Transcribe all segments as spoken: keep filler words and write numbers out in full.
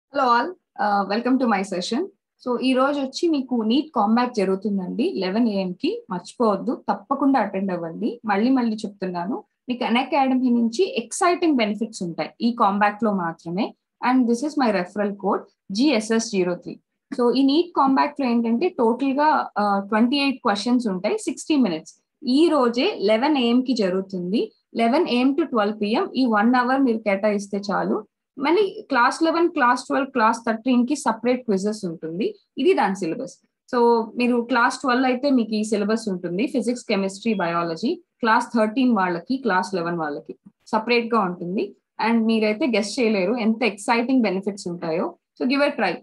Hello all, welcome to my session. So ఈ రోజు వచ్చి మీకు నీట్ కాంబ్యాక్ జరుగుతుందండి లెవెన్ ఏఎం కి. మర్చిపోవద్దు, తప్పకుండా అటెండ్ అవ్వండి. మళ్ళీ మళ్ళీ చెప్తున్నాను, మీకు అన్అకాడమీ నుంచి ఎక్సైటింగ్ బెనిఫిట్స్ ఉంటాయి ఈ కాంబ్యాక్ లో మాత్రమే. And this is my referral code GSS zero three. So ఈ నీట్ కాంబ్యాక్ లో ఏంటంటే టోటల్ గా ట్వంటీ ఎయిట్ క్వశ్చన్స్ ఉంటాయి, సిక్స్టీ మినిట్స్. ఈ రోజే లెవెన్ ఏఎం కి జరుగుతుంది. Eleven AM to twelve PM ఈ వన్ అవర్ మీరు కేటాయిస్తే చాలు. మళ్ళీ class eleven, class twelve, class thirteen కి సపరేట్ క్విజెస్ ఉంటుంది. ఇది దాని సిలబస్. సో మీరు క్లాస్ ట్వెల్వ్ అయితే మీకు ఈ సిలబస్ ఉంటుంది, physics, chemistry, biology. Class thirteen వాళ్ళకి, క్లాస్ లెవెన్ వాళ్ళకి సపరేట్ గా ఉంటుంది. అండ్ మీరైతే గెస్ట్ చేయలేరు ఎంత ఎక్సైటింగ్ బెనిఫిట్స్ ఉంటాయో. So give a try.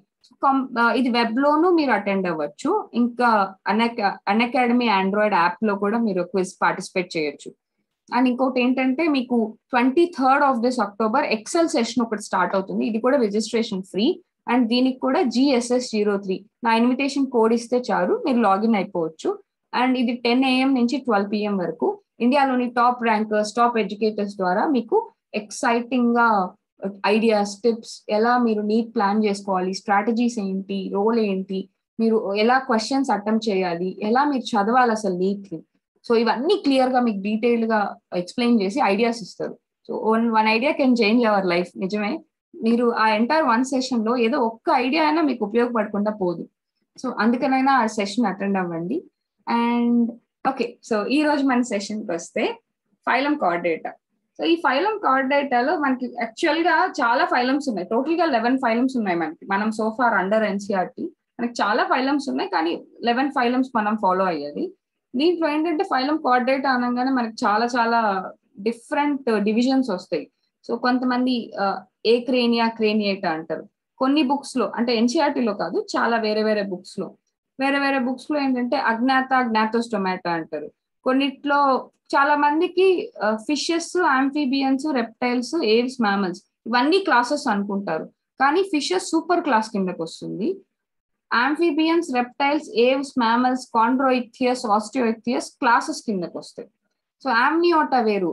ఇది వెబ్ లోను మీరు అటెండ్ అవ్వచ్చు, ఇంకా అన్అకా అన్అకాడమీ ఆండ్రాయిడ్ యాప్ లో కూడా మీరు క్విజ్ పార్టిసిపేట్ చేయొచ్చు. అండ్ ఇంకోటి ఏంటంటే మీకు twenty third of this October excel session ఒకటి స్టార్ట్ అవుతుంది. ఇది కూడా రిజిస్ట్రేషన్ ఫ్రీ. అండ్ దీనికి కూడా జిఎస్ఎస్ జీరో త్రీ నా ఇన్విటేషన్ కోడ్ ఇస్తే చాలు, మీరు లాగిన్ అయిపోవచ్చు. అండ్ ఇది టెన్ ఏఎం నుంచి ట్వెల్వ్ పిఎం వరకు ఇండియాలోని టాప్ ర్యాంకర్స్, టాప్ ఎడ్యుకేటర్స్ ద్వారా మీకు ఎక్సైటింగ్ గా ఐడియాస్, టిప్స్, ఎలా మీరు నీట్ ప్లాన్ చేసుకోవాలి, స్ట్రాటజీస్ ఏంటి, రోల్ ఏంటి, మీరు ఎలా క్వశ్చన్స్ అటెంప్ట్ చేయాలి, ఎలా మీరు చదవాలి అసలు నీట్ ని. సో ఇవన్నీ క్లియర్ గా మీకు డీటెయిల్ గా ఎక్స్ప్లెయిన్ చేసి ఐడియాస్ ఇస్తారు. So one one idea can change our life. నిజమే, మీరు ఆ ఎంటైర్ వన్ సెషన్ లో ఏదో ఒక్క ఐడియా అయినా మీకు ఉపయోగపడకుండా పోదు. సో అందుకనైనా ఆ సెషన్ అటెండ్ అవ్వండి. అండ్ ఓకే, సో ఈ రోజు మన సెషన్కి వస్తే ఫైలం కార్డ్ డేటా. సో ఈ ఫైలం కార్డ్ డేటాలో మనకి యాక్చువల్ గా చాలా ఫైలమ్స్ ఉన్నాయి. టోటల్ గా లెవెన్ ఫైలమ్స్ ఉన్నాయి మనకి. మనం సోఫార్ అండర్ ఎన్సీఆర్టీ మనకి చాలా ఫైలమ్స్ ఉన్నాయి, కానీ లెవెన్ ఫైలమ్స్ మనం ఫాలో అయ్యేది. దీంట్లో ఏంటంటే ఫైలం కార్డ్ డేటా అనగానే మనకి చాలా చాలా డిఫరెంట్ డివిజన్స్ వస్తాయి. సో కొంతమంది ఏ క్రేనియా, క్రేనియేటా అంటారు. కొన్ని బుక్స్ లో, అంటే ఎన్సీఆర్టీలో కాదు, చాలా వేరే వేరే బుక్స్ లో వేరే వేరే బుక్స్ లో ఏంటంటే అజ్ఞాత, జ్ఞాతోస్టొమాటా అంటారు. కొన్నిట్లో చాలా మందికి fishes, amphibians, reptiles, aves, mammals ఇవన్నీ క్లాసెస్ అనుకుంటారు. కానీ ఫిషెస్ సూపర్ క్లాస్ కిందకి వస్తుంది. Amphibians, reptiles, aves, mammals, chondrichthyes, osteichthyes classes కిందకి వస్తాయి. సో ఆమ్నియోటా వేరు,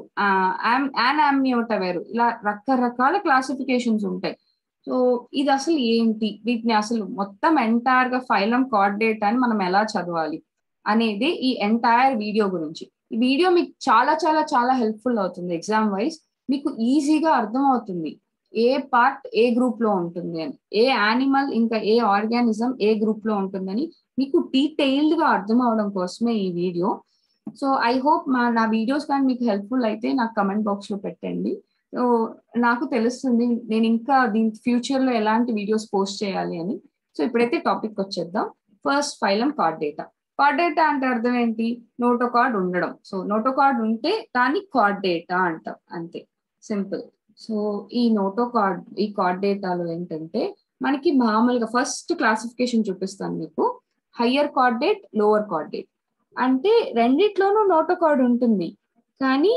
యాన్ ఆమ్నియోటా వేరు, ఇలా రకరకాల క్లాసిఫికేషన్స్ ఉంటాయి. సో ఇది అసలు ఏంటి, వీటిని అసలు మొత్తం ఎంటైర్ గా ఫైలం కార్డ్ డేటా అని మనం ఎలా చదవాలి అనేది ఈ ఎంటైర్ వీడియో గురించి. ఈ వీడియో మీకు చాలా చాలా చాలా హెల్ప్ఫుల్ అవుతుంది. ఎగ్జామ్ వైజ్ మీకు ఈజీగా అర్థం అవుతుంది ఏ పార్ట్ ఏ గ్రూప్ లో ఉంటుంది అని, ఏ యానిమల్ ఇంకా ఏ ఆర్గానిజం ఏ గ్రూప్ లో ఉంటుందని మీకు డీటెయిల్డ్ గా అర్థం అవడం కోసమే ఈ వీడియో. సో ఐ హోప్ మా నా వీడియోస్ కానీ మీకు హెల్ప్ఫుల్ అయితే నాకు కమెంట్ బాక్స్ లో పెట్టండి. సో నాకు తెలుస్తుంది నేను ఇంకా దీని ఫ్యూచర్ లో ఎలాంటి వీడియోస్ పోస్ట్ చేయాలి అని. సో ఇప్పుడైతే టాపిక్ వచ్చేద్దాం. First phylum chordata. Card data అంటే అర్థం ఏంటి? నోటో కార్డ్ ఉండడం. సో నోటో కార్డ్ ఉంటే దాన్ని కార్డ్ డేటా అంటాం, అంతే, సింపుల్. సో ఈ నోటో కార్డ్, ఈ కార్డ్ డేటాలో ఏంటంటే మనకి మామూలుగా ఫస్ట్ క్లాసిఫికేషన్ చూపిస్తాను మీకు. Higher chordate, lower chordate. అంటే రెండిట్లోనూ నోటో కార్డ్ ఉంటుంది, కానీ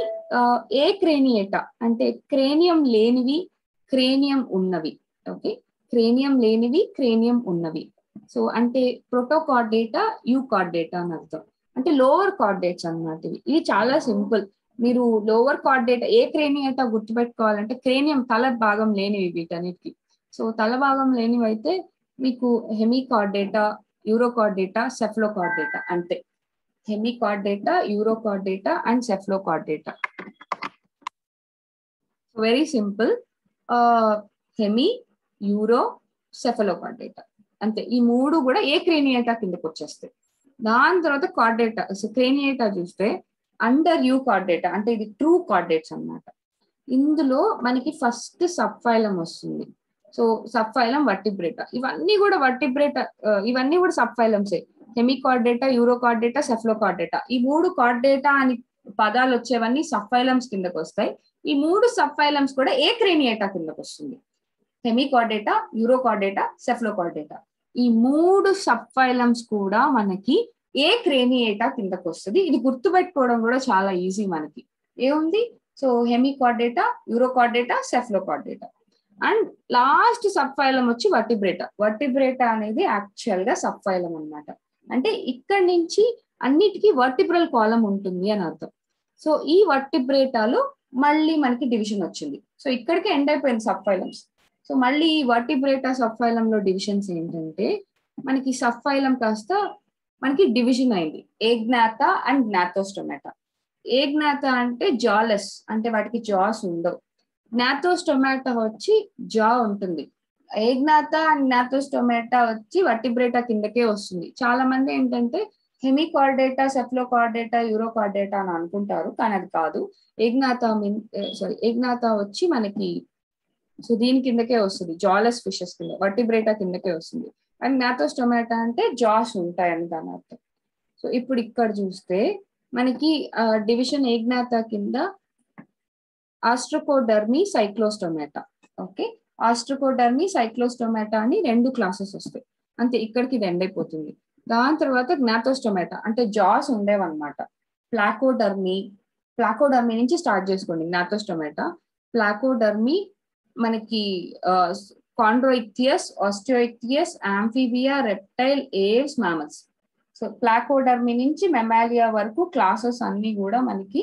ఏ క్రేనియేటా అంటే క్రేనియం లేనివి, క్రేనియం ఉన్నవి. ఓకే, క్రేనియం లేనివి, క్రేనియం ఉన్నవి. సో అంటే protochordata, euchordata అని అర్థం. అంటే లోవర్ కార్డ్ డేట్స్ అన్నమాట ఇవి. ఇవి చాలా సింపుల్. మీరు lower chordata, acraniata గుర్తుపెట్టుకోవాలంటే క్రేనియం తల భాగం లేనివి వీటన్నిటికి. సో తల భాగం లేనివి అయితే మీకు hemichordata, urochordata, సెఫ్లో card data, అంతే. Hemichordata, euro card data and cephalochordata. Very simple. Hemi, uro, cephalo card data, అంతే. ఈ మూడు కూడా ఏ క్రేనియేటా కిందకి వచ్చేస్తాయి. దాని తర్వాత కార్డ్ డేటా, క్రేనియేటా చూస్తే అండర్ యూ కార్డ్ డేటా, అంటే ఇది ట్రూ కార్డ్ డేట్స్ అన్నమాట. ఇందులో మనకి ఫస్ట్ సబ్ ఫైలం వస్తుంది. So sub phylum vertebrata. ఇవన్నీ కూడా వర్టిబ్రేటా, ఇవన్నీ కూడా సబ్ ఫైలమ్సే. Hemichordata, urochordata, cephalochordata. ఈ మూడు కార్డ్ డేటా అని పదాలు వచ్చేవన్నీ సబ్ ఫైలమ్స్ కిందకి వస్తాయి. ఈ మూడు సబ్ ఫైలమ్స్ కూడా ఏ క్రేనియేటా కిందకి వస్తుంది. Hemichordata, urochordata, cephalochordata. ఈ మూడు సబ్ ఫైలమ్స్ కూడా మనకి ఏ క్రేనియేటా కిందకి వస్తుంది. ఇది గుర్తుపెట్టుకోవడం కూడా చాలా ఈజీ మనకి. ఏముంది? So hemichordata, urochordata, సెఫ్లో card data. And last sub phylum వచ్చి వర్టిబ్రేటా. వర్టిబ్రేటా అనేది యాక్చువల్ గా సబ్ ఫైలం అన్నమాట. అంటే ఇక్కడి నుంచి అన్నిటికీ వర్టిబ్రల్ కాలం ఉంటుంది అని అర్థం. సో ఈ వర్టిబ్రేటాలో మళ్ళీ మనకి డివిజన్ వచ్చింది. సో ఇక్కడికి ఎండ్ అయిపోయింది సబ్ ఫైలమ్స్. సో మళ్ళీ ఈ వర్టిబ్రేటా సబ్ ఫైలం లో డివిజన్స్ ఏంటంటే మనకి సబ్ ఫైలం కాస్త మనకి డివిజన్ అయింది ఏజ్ఞాత అండ్ జ్ఞాతోస్టోమాటా. ఏజ్ఞాత అంటే జాలెస్, అంటే వాటికి జాస్ ఉండవు. జ్ఞాతోస్టోమాటా వచ్చి జా ఉంటుంది. ఏజ్ఞాత అండ్ జ్ఞాతోస్టోమాటా వచ్చి వర్టిబ్రేటా కిందకే వస్తుంది. చాలా మంది ఏంటంటే హెమికార్డేటా, సెఫ్లోకార్డేటా, యూరోకార్డేటా అని అనుకుంటారు, కానీ అది కాదు. ఏజ్ఞాత మీన్ సారీ ఏజ్ఞాత వచ్చి మనకి సో దీని కిందకే వస్తుంది, జాలెస్ ఫిషెస్ కింద, వర్టిబ్రేటా కిందకే వస్తుంది. అండ్ జ్ఞాతోస్టోమాటా అంటే జాస్ ఉంటాయని దాని అర్థం. సో ఇప్పుడు ఇక్కడ చూస్తే మనకి డివిజన్ ఏజ్ఞాత కింద ostracodermi, cyclostomata. Okay, ostracodermi, cyclostomata అని రెండు క్లాసెస్ వస్తాయి. అంతే, ఇక్కడికి ఇది ఎండ్ అయిపోతుంది. దాని తర్వాత జ్ఞాతోస్టోమాటా అంటే జాస్ ఉండేవన్నమాట. ప్లాకోడర్మీ, ప్లాకోడర్మీ నుంచి స్టార్ట్ చేసుకోండి. జ్ఞాతోస్టోమాటా, ప్లాకోడర్మీ, మనకి chondrichthyes, osteichthyes, amphibia, reptile, aves, mammals. So placodermi నుంచి మెమాలియా వరకు క్లాసెస్ అన్ని కూడా మనకి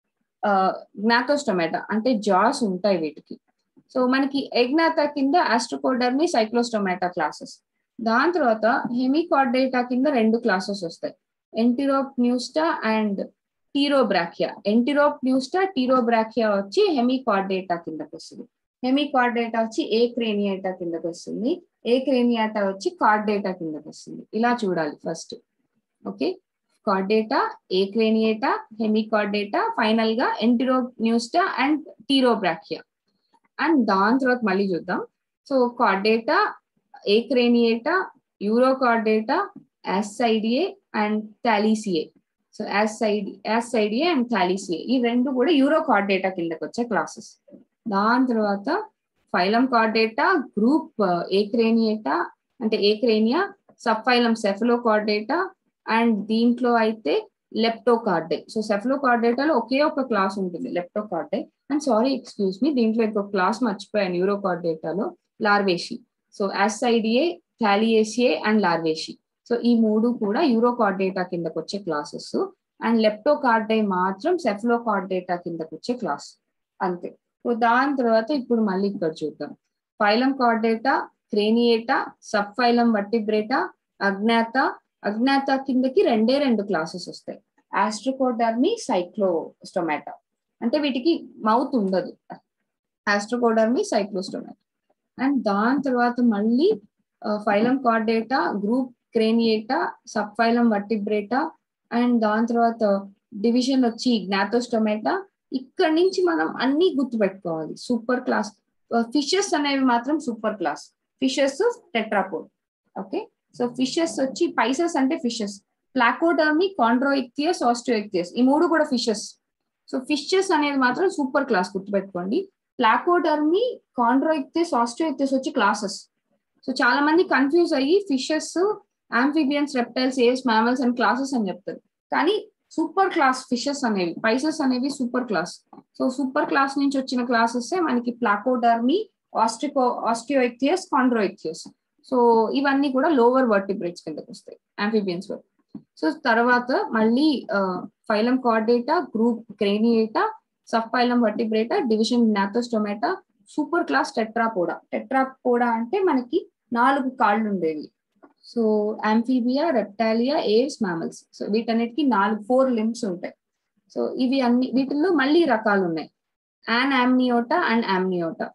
జ్ఞాతోస్టోమాటా అంటే జాస్ ఉంటాయి వీటికి. సో మనకి ఏజ్ఞాత కింద ఆస్ట్రోకోడర్మీ, సైక్లోస్టోమాటా క్లాసెస్. దాని తర్వాత హెమికార్డేటా కింద రెండు క్లాసెస్ వస్తాయి, ఎంటిరోప్న్యూస్టా అండ్ టీరోబ్రాకియా. ఎంటిరోప్న్యూస్టా, టీరోబ్రాకియా వచ్చి హెమికార్డేటా కిందకి వస్తుంది. హెమికార్డేటా వచ్చి ఏ క్రేనియేటా కిందకి వస్తుంది, ఏ క్రేనియాటా వచ్చి కార్డేటా కిందకి వస్తుంది. ఇలా చూడాలి first. Okay, chordata, acraniata, hemichordata, final గా ఎంటిరోప్న్యూస్టా అండ్ టీరోబ్రాకియా. అండ్ దాని తర్వాత మళ్ళీ చూద్దాం. So chordata, acraniata, urochordata, ascidiae and thaliaceae. So ascidi ascidiae and thaliaceae ఈ రెండు కూడా యూరోకార్డేటా కిందకి వచ్చే క్లాసెస్. దాని తర్వాత phylum chordata, group acraniata అంటే acrania, sub phylum cephalochordata, and దీంట్లో అయితే లెప్టోకార్డే. సో సెఫలోకార్డేటాలో ఒకే ఒక క్లాస్ ఉంటుంది, leptocardii. And sorry excuse me, దీంట్లో ఇంకొక క్లాస్ మర్చిపోయాను యూరోకార్డేటాలో, larvacea. So ascidiae, thaliaceae and larvacea. So ఈ మూడు కూడా యూరోకార్డేటా కిందకు వచ్చే క్లాసెస్. అండ్ లెప్టోకార్డే మాత్రం సెఫలోకార్డేటా కిందకు వచ్చే క్లాస్. అంతే. సో దాని తర్వాత ఇప్పుడు మళ్ళీ ఇక్కడ చూద్దాం. Phylum chordata, craniata, sub phylum vertebrata, agnatha. Agnatha కిందకి రెండే రెండు క్లాసెస్ వస్తాయి, ఆస్ట్రోకోడర్మీ, సైక్లోస్టోమాటా. అంటే వీటికి మౌత్ ఉండదు, ఆస్ట్రోకోడర్మీ, సైక్లోస్టోమాటా. అండ్ దాని తర్వాత మళ్ళీ phylum chordata, group craniata, sub phylum vertebrata, and దాని తర్వాత డివిజన్ వచ్చి జ్ఞాతోస్టోమాటా. ఇక్కడ నుంచి మనం అన్ని గుర్తుపెట్టుకోవాలి. సూపర్ క్లాస్ ఫిషెస్ అనేవి మాత్రం super class. Fishes tetrapod. Okay, so fishes వచ్చి పైసెస్ అంటే ఫిషెస్, ప్లాకోడర్మీ, కాండ్రోయిక్థియస్, ఆస్టియోయిక్థియస్ ఈ మూడు కూడా ఫిషెస్. సో ఫిషెస్ అనేది మాత్రం సూపర్ క్లాస్ గుర్తుపెట్టుకోండి. ప్లాకోడర్మీ, కాండ్రోయిక్థియస్, ఆస్టియోయిక్థియస్ వచ్చి క్లాసెస్. సో చాలా మంది కన్ఫ్యూజ్ అయ్యి fishes, amphibians, reptiles, aves, mammals and classes అని చెప్తారు. కానీ సూపర్ క్లాస్ ఫిషెస్ అనేవి, పైసెస్ అనేవి super class. So super class నుంచి వచ్చిన క్లాసెస్ మనకి ప్లాకోడర్మీ, ఆస్ట్రికో ఆస్టియోయిక్థియస్, కాండ్రోయిక్థియస్. సో ఇవన్నీ కూడా లోవర్ వర్టిబ్రేట్స్ కిందకి వస్తాయి, ఆంఫిబియన్స్ వరకు. సో తర్వాత మళ్ళీ phylum chordata, group craniata, sub phylum vertebrata, division gnathostomata, super class tetrapoda. Tetrapoda అంటే మనకి నాలుగు కాళ్ళు ఉండేవి. So amphibia, reptilia, aves, mammals. So వీటన్నిటికి నాలుగు ఫోర్ లింబ్స్ ఉంటాయి. సో ఇవి అన్ని వీటిల్లో మళ్ళీ రకాలు ఉన్నాయి, anamniota and amniota.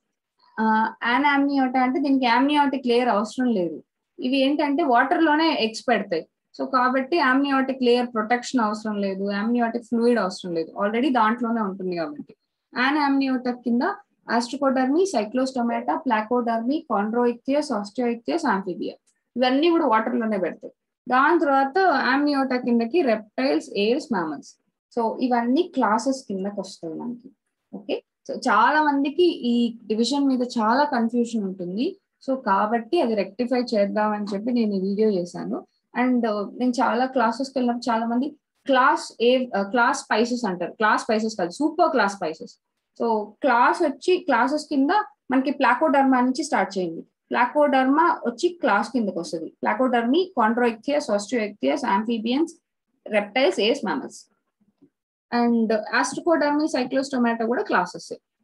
Anamniota అంటే దీనికి ఆమ్నియోటిక్ లేయర్ అవసరం లేదు. ఇవి ఏంటంటే వాటర్ లోనే ఎగ్స్ పెడతాయి. సో కాబట్టి ఆమ్నియోటిక్ లేయర్ ప్రొటెక్షన్ అవసరం లేదు, ఆమ్నియోటిక్ ఫ్లూయిడ్ అవసరం లేదు, ఆల్రెడీ దాంట్లోనే ఉంటుంది కాబట్టి. యాన్ ఆమ్నియోటా కింద ఆస్ట్రోకోడర్మీ, సైక్లోస్టోమాటా, ప్లాకోడర్మీ, కాండ్రోయిక్థియస్, ఆస్టియోయిక్థియస్, ఆంఫిబియా ఇవన్నీ కూడా వాటర్ లోనే పెడతాయి. దాని తర్వాత ఆమ్నియోటా కిందకి రెప్టైల్స్, ఏవ్స్, మామల్స్. సో ఇవన్నీ క్లాసెస్ కిందకి వస్తాయి మనకి. ఓకే, సో చాలా మందికి ఈ డివిజన్ మీద చాలా కన్ఫ్యూజన్ ఉంటుంది. సో కాబట్టి అది రెక్టిఫై చేద్దామని చెప్పి నేను ఈ వీడియో చేశాను. అండ్ నేను చాలా క్లాసెస్కి వెళ్ళినప్పుడు చాలా మంది క్లాస్ ఏ క్లాస్ స్పైసెస్ అంటారు. క్లాస్ స్పైసెస్ కాదు, super class pisces. So class వచ్చి క్లాసెస్ కింద మనకి ప్లాకోడర్మా నుంచి స్టార్ట్ చేయండి. ప్లాకోడర్మా వచ్చి క్లాస్ కిందకి వస్తుంది. Placodermi, chondrichthyes, osteichthyes, amphibians, reptiles, aves, mammals. And ostracodermi, cyclostomata కూడా క్లాసెస్.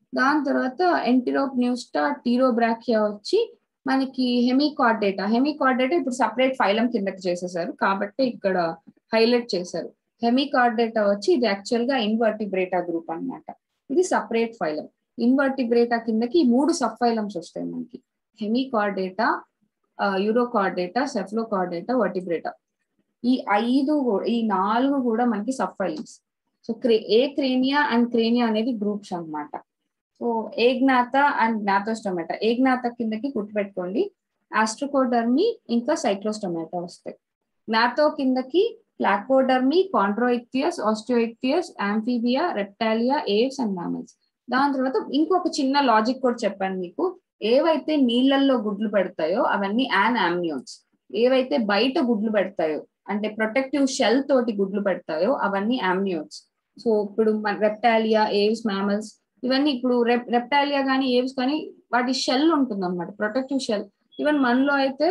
దాని తర్వాత ఎంటిరోప్ న్యూస్టా టీరోబ్రాకియా వచ్చి మనకి హెమికార్డేటా హెమికార్డేటా ఇప్పుడు సపరేట్ ఫైలం కిందకి చేసేసారు కాబట్టి ఇక్కడ హైలైట్ చేశారు. హెమికార్డేటా వచ్చి ఇది యాక్చువల్ గా ఇన్వర్టిబ్రేటా గ్రూప్ అన్నమాట. ఇది సపరేట్ ఫైలం. ఇన్వర్టిబ్రేటా కిందకి మూడు సబ్ ఫైలమ్స్ వస్తాయి మనకి. Hemichordata, urochordata, cephalochordata, vertebrata. ఈ ఐదు ఈ నాలుగు కూడా మనకి sub phylums. So acrania and crania అనేది గ్రూప్స్ అన్నమాట. So ఏగ్నాత and జ్ఞాతోస్టోమేటా. ఏగ్నాత కిందకి గుర్తుపెట్టుకోండి ఆస్ట్రోకోడర్మీ ఇంకా సైక్లోస్టోమేటా వస్తాయి. జ్ఞాతో కిందకి placodermi, chondrichthyes, osteichthyes, amphibia, reptilia, aves and mammals. దాని తర్వాత ఇంకొక చిన్న లాజిక్ కూడా చెప్పాను మీకు. ఏవైతే నీళ్ళల్లో గుడ్లు పెడతాయో అవన్నీ యాన్ ఆమ్నియోన్స్. ఏవైతే బయట గుడ్లు పెడతాయో అంటే ప్రొటెక్టివ్ షెల్ తోటి గుడ్లు పెడతాయో అవన్నీ ఆమ్నియోన్స్. సో ఇప్పుడు మన రెప్టాలియా, ఏవ్స్, మామల్స్ ఇవన్నీ ఇప్పుడు రెప్ రెప్టాలియా కానీ ఏవ్స్ కానీ వాటి షెల్ ఉంటుంది అనమాట, ప్రొటెక్టివ్ షెల్. ఈవెన్ మనలో అయితే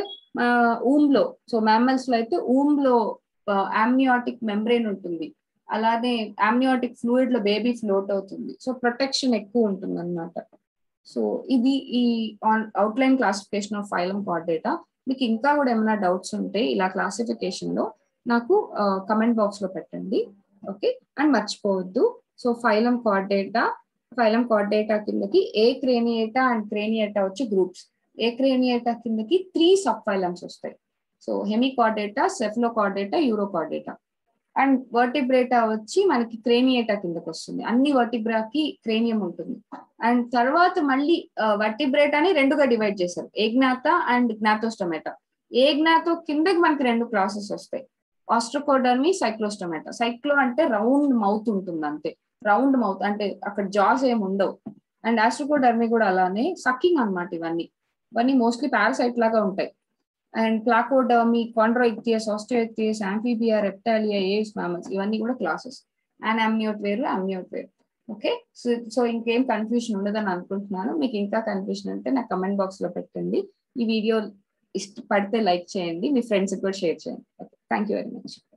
ఊమ్ లో, సో మ్యామల్స్ లో అయితే ఊమ్ లో ఆమ్నియాటిక్ మెంబ్రెయిన్ ఉంటుంది. అలానే ఆమ్నియాటిక్ ఫ్లూయిడ్ లో బేబీ ఫ్లోట్ అవుతుంది. సో ప్రొటెక్షన్ ఎక్కువ ఉంటుంది అనమాట. సో ఇది ఈ outline classification of phylum chordata. మీకు ఇంకా కూడా ఏమైనా డౌట్స్ ఉంటే ఇలా క్లాసిఫికేషన్ లో నాకు కమెంట్ బాక్స్ లో పెట్టండి. ఓకే, అండ్ మర్చిపోవద్దు. So phylum chordata phylum chordata కిందకి ఏ క్రేనియేటా అండ్ క్రేనియేటా వచ్చి గ్రూప్స్. ఏ క్రేనియేటా కిందకి త్రీ సబ్ ఫైలమ్స్ వస్తాయి. So hemichordata, cephalochordata, urochordata. And vertebrata వచ్చి మనకి క్రేనియేటా కిందకి వస్తుంది. అన్ని వర్టిబ్రాకి క్రేనియం ఉంటుంది. అండ్ తర్వాత మళ్ళీ వర్టిబ్రేటాని రెండుగా డివైడ్ చేశారు, ఏగ్నాత అండ్ జ్ఞాతోస్టోమేటా. ఏగ్నాతో కిందకి మనకి రెండు క్లాసెస్ వస్తాయి, ఆస్ట్రోకోడర్మీ, సైక్లోస్టోమేటా. సైక్లో అంటే రౌండ్ మౌత్ ఉంటుంది అంతే, రౌండ్ మౌత్ అంటే అక్కడ జాస్ ఏమి ఉండవు. అండ్ ఆస్ట్రోకోడర్మీ కూడా అలానే సక్కింగ్ అనమాట. ఇవన్నీ ఇవన్నీ మోస్ట్లీ పారాసైట్ లాగా ఉంటాయి. And placodermi, chondrichthyes, osteichthyes, amphibia, reptilia, aves, mammals ఇవన్నీ కూడా క్లాసెస్. అండ్ అమ్నియోట్ వేరు, అమ్నియోట్ వేరు. ఓకే, సో సో ఇంకేం కన్ఫ్యూషన్ ఉండదని అనుకుంటున్నాను. మీకు ఇంకా కన్ఫ్యూషన్ అంటే నాకు కమెంట్ బాక్స్ లో పెట్టండి. ఈ వీడియో ఇష్ట పడితే లైక్ చేయండి, మీ ఫ్రెండ్స్కి కూడా షేర్ చేయండి. Okay, thank you very much.